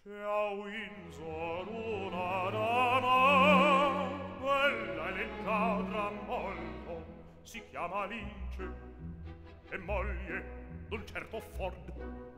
C'è a Windsor una dama, bella e leggiadra molto, si chiama Alice, è moglie d'un certo Ford.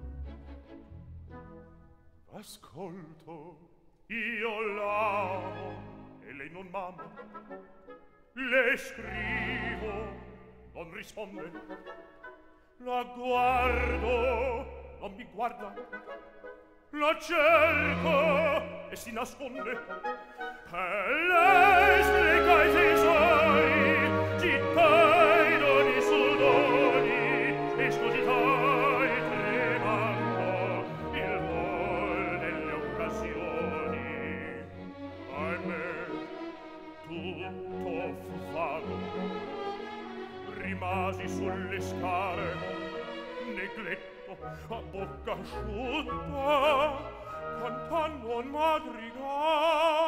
Ascolto, io l'amo e lei non m'ama, le scrivo, non risponde, la guardo, non mi guarda, la cerco e si nasconde, e lei spreca i tesori, città d'ogni sudori, e scositai tremando il vol delle occasioni. Ahimè, tutto fu vago, rimasi sulle scale, negletto, a bocca asciutta, cantando un madrigale.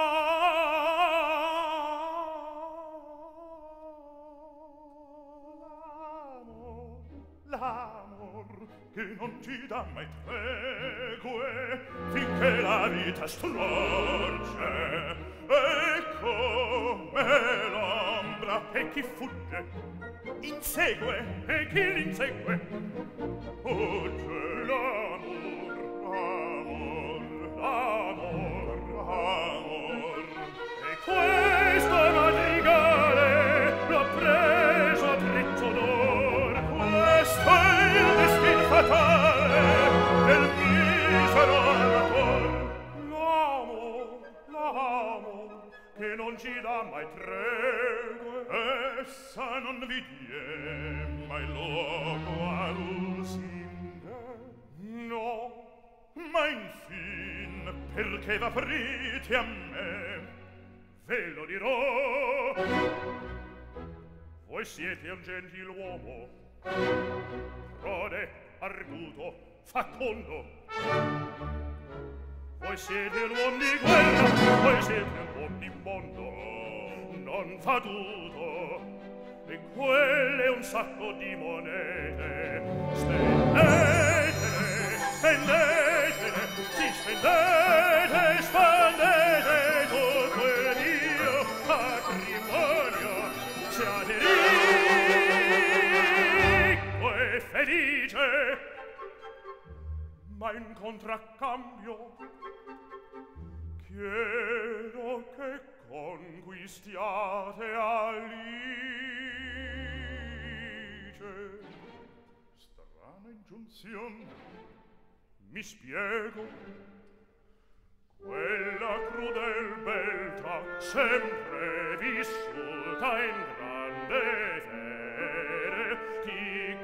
L'amor che non ci dà mai tregue, finché la vita storce, e come l'ombra e chi fugge insegue, e chi l'insegue fugge. L'amor, amor, amor, amor, e questo madrigale l'ho preso a prezzo d'or. Questo è il destin fatale del misero amator. L'amor che non ci dà mai tregue, essa non vi die mai luogo a lusinghe. No, ma infin, perché v'aprite a me, ve lo dirò. Voi siete un gentiluomo, prode, arguto, facondo. Voi siete l'uom di guerra, voi siete l'uom di mondo, non fa duto, e quelle un sacco di monete. Spendete, spendete, sì, spendete, spendete tutto il mio patrimonio. Siate ricco e felice, ma in contraccambio chiedo che conquistiate Alice. Strana ingiunzione, mi spiego. Quella crudel beltà, sempre vissuta in grande fede, ti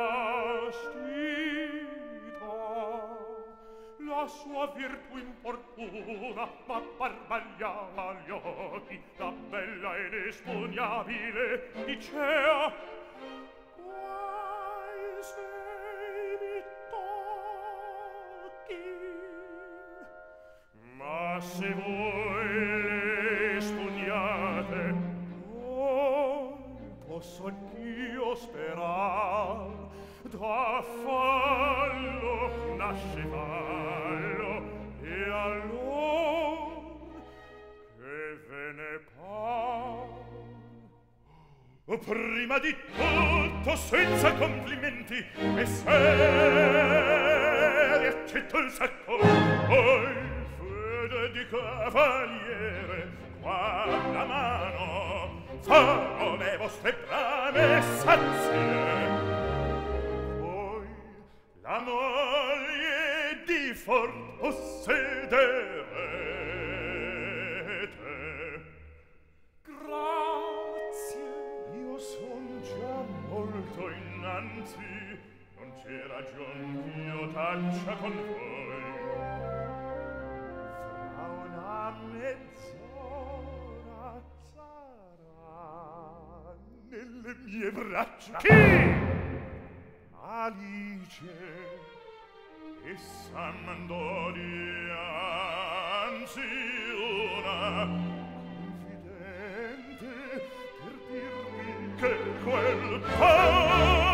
castita. La sua virtù importuna, ma barbagliava gli occhi, la bella ed espugnabile dicea: guai se mi tocchi. Ma se voi le espugnate, poi posso anch'io sperar. Da fallo nasce fallo, e allor che ve ne par. Prima di tutto, senza complimenti, e se accetto il sacco, poi fede di cavaliere, qua la mano, farò le vostre brame sazie. La moglie di fort possederete. Grazie, io son già molto innanzi, non c'è ragion ch'io taccia con voi. Fra una mezz'ora sarà nelle mie braccia. Chi? Alice, essa mandò dianzi una confidente per dirmi che quel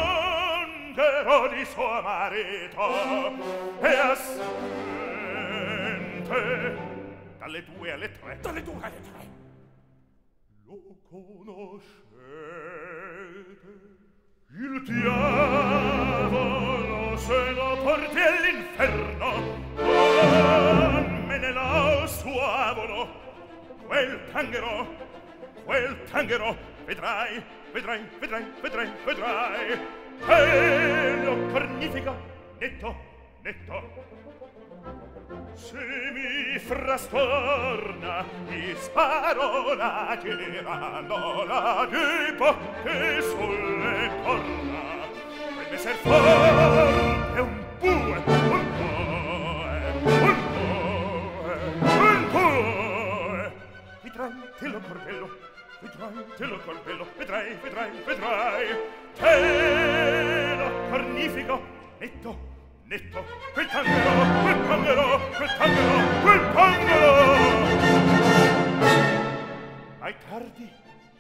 tondero di suo marito e a sé te, dalle 2 alle 3. Dalle 2 alle 3. Lo conoscete? Il diavolo se lo porti all'inferno, non me ne lo suavolo. Quel tanghero, vedrai, vedrai, vedrai, vedrai, vedrai, che lo cornifica, netto, netto. Se mi frastorna, mi sparo la girandola di bocche sulle corna. Quel messer forte un bue, un bue, un bue, un bue. Vedrai, te lo corbello, vedrai, te lo corbello, vedrai, vedrai, vedrai, te lo cornifico, netto, netto, quel tanghero, quel tanghero, quel tanghero, quel tanghero! Ma è tardi,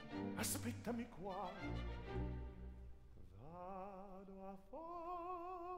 aspettami qua. Vado a fare